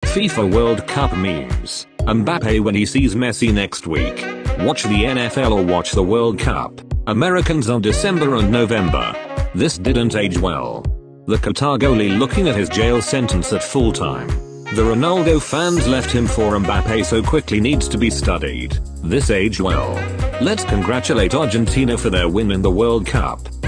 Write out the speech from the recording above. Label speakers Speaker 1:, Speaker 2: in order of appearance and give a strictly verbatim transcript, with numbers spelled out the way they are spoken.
Speaker 1: FIFA World Cup memes. Mbappe when he sees Messi next week. Watch the N F L or watch the World Cup. Americans on December and November. This didn't age well. The Qatar goalie looking at his jail sentence at full time. The Ronaldo fans left him for Mbappe so quickly needs to be studied. This aged well. Let's congratulate Argentina for their win in the World Cup.